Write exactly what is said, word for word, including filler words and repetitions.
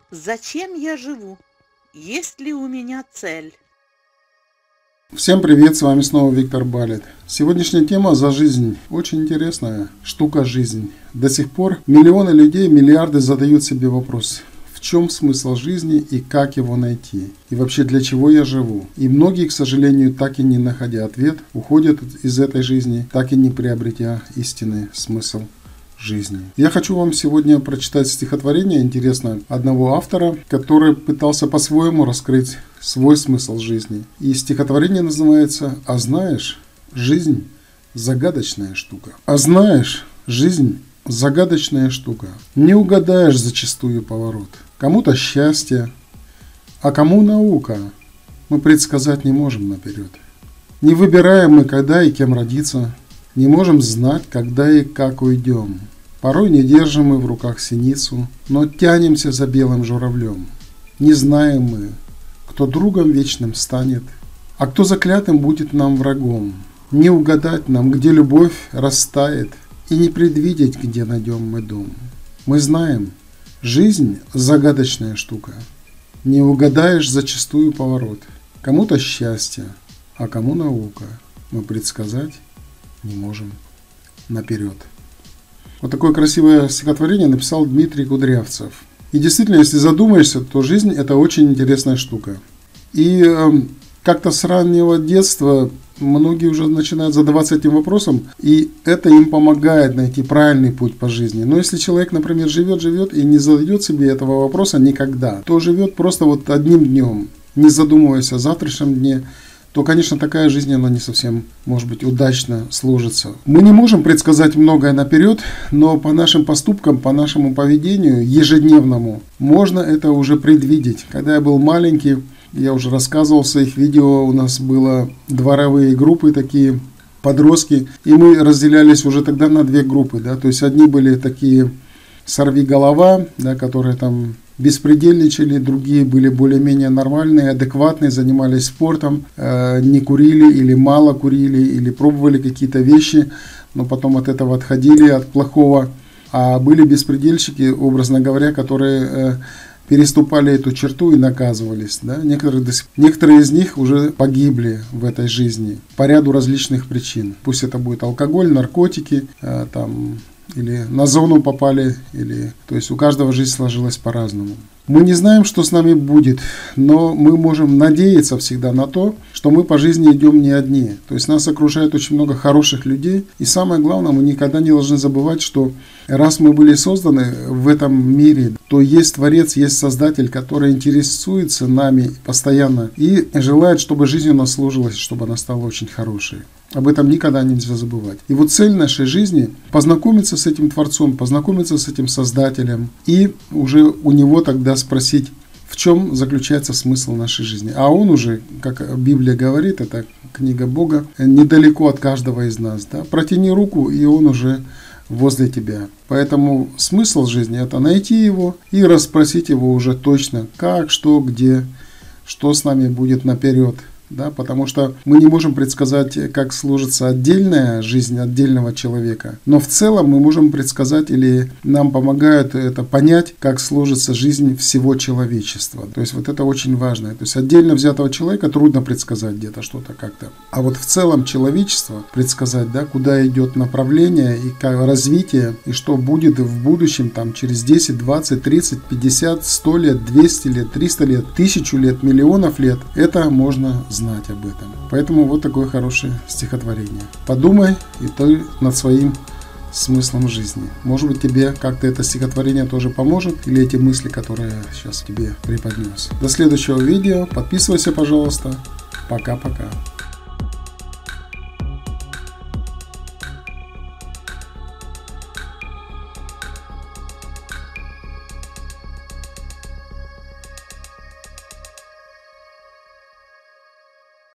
Зачем я живу? Есть ли у меня цель? Всем привет, с вами снова Виктор Балет. Сегодняшняя тема за жизнь. Очень интересная штука жизнь. До сих пор миллионы людей, миллиарды задают себе вопрос: в чем смысл жизни и как его найти? И вообще, для чего я живу? И многие, к сожалению, так и не находя ответ, уходят из этой жизни, так и не приобретя истинный смысл жизни. Я хочу вам сегодня прочитать стихотворение, интересно, одного автора, который пытался по-своему раскрыть свой смысл жизни. И стихотворение называется «А знаешь, жизнь – загадочная штука». А знаешь, жизнь – загадочная штука. Не угадаешь зачастую поворот. Кому-то счастье, а кому наука. Мы предсказать не можем наперед. Не выбираем мы, когда и кем родиться. Не можем знать, когда и как уйдем. Порой не держим мы в руках синицу, но тянемся за белым журавлем. Не знаем мы, кто другом вечным станет, а кто заклятым будет нам врагом. Не угадать нам, где любовь растает, и не предвидеть, где найдем мы дом. Мы знаем, жизнь – загадочная штука. Не угадаешь зачастую поворот. Кому-то счастье, а кому наука. Мы предсказать не можем наперед. Вот такое красивое стихотворение написал Дмитрий Кудрявцев. И действительно, если задумаешься, то жизнь – это очень интересная штука. И э, как-то с раннего детства многие уже начинают задаваться этим вопросом, и это им помогает найти правильный путь по жизни. Но если человек, например, живет-живет и не задает себе этого вопроса никогда, то живет просто вот одним днем, не задумываясь о завтрашнем дне, то, конечно, такая жизнь, она не совсем, может быть, удачно сложится. Мы не можем предсказать многое наперед, но по нашим поступкам, по нашему поведению ежедневному можно это уже предвидеть. Когда я был маленький, я уже рассказывал в своих видео, у нас было дворовые группы такие, подростки, и мы разделялись уже тогда на две группы, да, то есть одни были такие сорвиголова, да, которые там беспредельничали, другие были более-менее нормальные, адекватные, занимались спортом, э, не курили или мало курили, или пробовали какие-то вещи, но потом от этого отходили, от плохого. А были беспредельщики, образно говоря, которые э, переступали эту черту и наказывались. Да? Некоторые, некоторые из них уже погибли в этой жизни по ряду различных причин. Пусть это будет алкоголь, наркотики, э, там... или на зону попали, или... то есть у каждого жизнь сложилась по-разному. Мы не знаем, что с нами будет, но мы можем надеяться всегда на то, что мы по жизни идем не одни. То есть нас окружает очень много хороших людей. И самое главное, мы никогда не должны забывать, что раз мы были созданы в этом мире, то есть Творец, есть Создатель, который интересуется нами постоянно и желает, чтобы жизнь у нас сложилась, чтобы она стала очень хорошей. Об этом никогда нельзя забывать. И вот цель нашей жизни – познакомиться с этим Творцом, познакомиться с этим Создателем и уже у него тогда спросить, в чем заключается смысл нашей жизни. А он уже, как Библия говорит, это книга Бога, недалеко от каждого из нас. Да? Протяни руку, и он уже возле тебя. Поэтому смысл жизни – это найти его и расспросить его уже точно, как, что, где, что с нами будет наперед. Да, потому что мы не можем предсказать, как сложится отдельная жизнь отдельного человека, но в целом мы можем предсказать, или нам помогают это понять, как сложится жизнь всего человечества. То есть вот это очень важно. То есть отдельно взятого человека трудно предсказать где-то что-то как-то. А вот в целом человечество предсказать, да, куда идет направление и как развитие, и что будет в будущем там, через десять, двадцать, тридцать, пятьдесят, сто лет, двести лет, триста лет, тысячу лет, миллионов лет, это можно знать. знать об этом. Поэтому вот такое хорошее стихотворение. Подумай и ты над своим смыслом жизни. Может быть, тебе как-то это стихотворение тоже поможет, или эти мысли, которые я сейчас тебе преподнес. До следующего видео. Подписывайся, пожалуйста. Пока-пока.